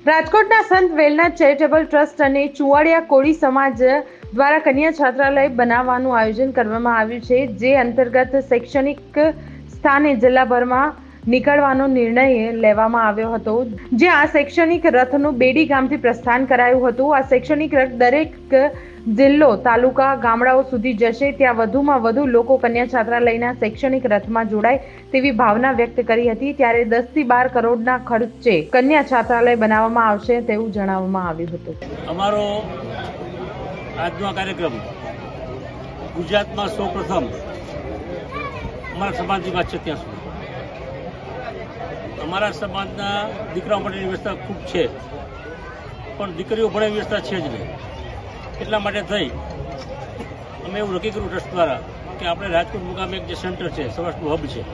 રાજકોટના સંત Velnath charitable trust અને ચુવાડિયા કોળી સમાજ દ્વારા કન્યા છાત્રાલય બનાવવાનું આયોજન કરવામાં આવ્યું છે, જે અંતર્ગત શૈક્ષણિક સ્થાને જિલ્લાભરમાં નીકળવાનો નિર્ણય લેવામાં આવ્યો હતો, જે આ શૈક્ષણિક રથનું બેડી ગામથી પ્રસ્થાન કરાયું હતું। આ શૈક્ષણિક રથ દરેક જિલ્લો, તાલુકા, ગામડાઓ સુધી જશે, ત્યાં વધુમાં વધુ લોકો કન્યા છાત્રાલયના શૈક્ષણિક રથમાં જોડાય તેવી ભાવના વ્યક્ત કરી હતી। ત્યારે 10 થી 12 કરોડના ખર્ચે કન્યા છાત્રાલય બનાવવામાં આવશે તેવું જણાવવામાં આવ્યું હતું। અમારો આજનો કાર્યક્રમ ગુજરાતમાં સૌપ્રથમ અમારા સમાજની વાત છે ત્યાં સુધી અમારા સમાજના દીકરાઓ માટેની વ્યવસ્થા ખૂબ છે, પણ દીકરીઓ ભણે વ્યવસ્થા છે જ નહીં। એટલા માટે થઈ અમે એવું નક્કી કર્યું ટ્રસ્ટ દ્વારા કે આપણે રાજકોટ મુકામે એક જે સેન્ટર છે, સૌરાષ્ટ્રનું હબ છે,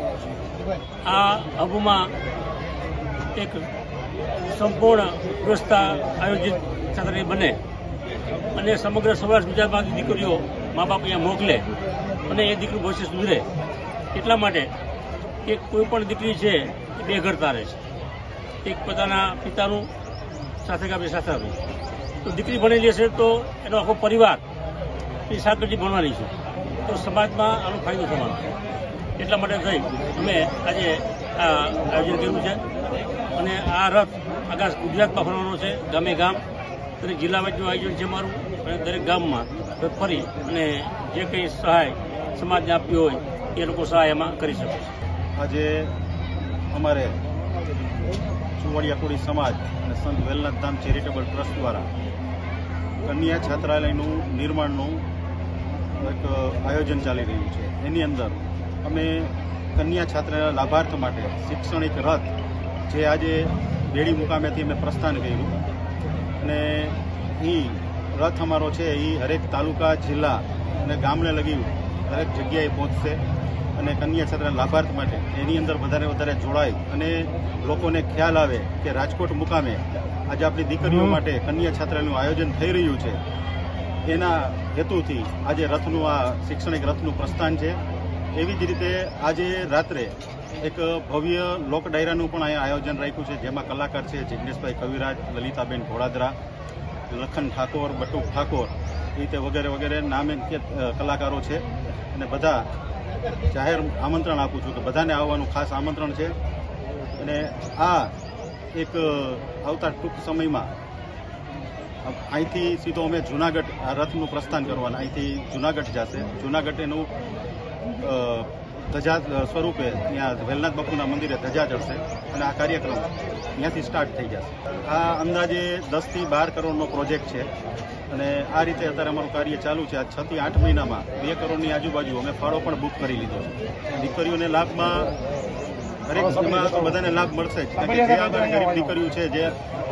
આ હબમાં એક સંપૂર્ણ વ્યવસ્થા આયોજિત છાત્રાલય બને અને સમગ્ર સૌરાષ્ટ્ર ગુજરાતમાંથી દીકરીઓ મા બાપ અહીંયા મોકલે અને એ દીકરી ભવિષ્ય સુધરે। એટલા માટે એક કોઈ પણ દીકરી છે એ બે ઘર તારે છે, એક પોતાના પિતાનું સાથે કે સાસરાનું, તો દીકરી ભણેલી હશે તો એનો આખો પરિવાર એ શાકભાજી ભણવાની છે, તો સમાજમાં આનો ફાયદો થવાનો છે। એટલા માટે થઈ અમે આજે આ આયોજન કર્યું છે અને આ રથ આખા ગુજરાતમાં ફરવાનો છે, ગામે ગામ, દરેક જિલ્લામાં જો આયોજન છે મારું, અને દરેક ગામમાં રથ ફરી અને જે કંઈ સહાય સમાજને આપવી હોય એ લોકો સહાય એમાં કરી શકે છે। આજે અમારે ચુવાડિયા કોળી સમાજ અને સંત વેલનાથ ધામ ચેરિટેબલ ટ્રસ્ટ દ્વારા કન્યા છાત્રાલયનું નિર્માણનું એક આયોજન ચાલી રહ્યું છે। એની અંદર અમે કન્યા છાત્રાલયના લાભાર્થ માટે શૈક્ષણિક રથ જે આજે બેડી મુકામેથી અમે પ્રસ્થાન કર્યું અને એ રથ અમારો છે એ હરેક તાલુકા, જિલ્લા અને ગામને લગી દરેક જગ્યાએ પહોંચશે અને કન્યા છાત્રાલયના લાભાર્થ માટે એની અંદર વધારે જોડાય અને લોકોને ખ્યાલ આવે કે રાજકોટ મુકામે આજે આપણી દીકરીઓ માટે કન્યા છાત્રાલયનું આયોજન થઈ રહ્યું છે, એના હેતુથી આજે રથનું આ શૈક્ષણિક રથનું પ્રસ્થાન છે। એવી જ રીતે આજે રાત્રે એક ભવ્ય લોક ડાયરાનું પણ અહીંયા આયોજન રાખ્યું છે, જેમાં કલાકાર છે જિગ્નેશભાઈ કવિરાજ, લલિતાબેન ઘોડાદરા, લખન ઠાકોર, બટુક ઠાકોર, એ રીતે વગેરે નામે કલાકારો છે અને બધા જાહેર આમંત્રણ આપું છું કે બધાને આવવાનું ખાસ આમંત્રણ છે। અને આ એક આવતા ટૂંક સમયમાં અહીંથી સીધો અમે જૂનાગઢ આ રથનું પ્રસ્થાન કરવાના, અહીંથી જૂનાગઢ જશે, જૂનાગઢ એનું ધજા સ્વરૂપે ત્યાં વેલનાથ બાપુના મંદિરે ધજા ચડશે અને આ કાર્યક્રમ ત્યાંથી સ્ટાર્ટ થઈ જશે। આ અંદાજે 10 થી 12 કરોડનો પ્રોજેક્ટ છે અને આ રીતે અત્યારે અમારું કાર્ય ચાલુ છે। આ 6 થી 8 મહિનામાં 2 કરોડની આજુબાજુ અમે ફાળો પણ બુક કરી લીધો છે। દીકરીઓને લાભમાં દરેક સ્કીમમાં તો બધાને લાભ મળશે જ, કારણ કે જે આગળ ગરીબ દીકરીઓ છે જે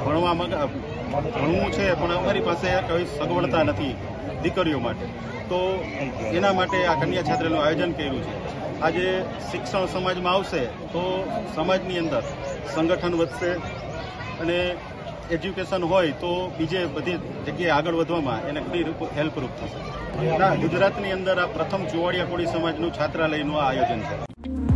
ભણવું છે પણ અમારી પાસે કોઈ સગવડતા નથી દીકરીઓ માટે, તો એના માટે આ કન્યા છાત્રાલયનું આયોજન કર્યું છે। આજે શિક્ષણ સમાજમાં આવશે તો સમાજની અંદર સંગઠન વધશે અને એજ્યુકેશન હોય તો બીજે બધી જગ્યાએ આગળ વધવામાં એને ઘણી હેલ્પરૂપ થશે। ગુજરાતની અંદર આ પ્રથમ ચુવાડિયા કોળી સમાજનું છાત્રાલયનું આ આયોજન છે।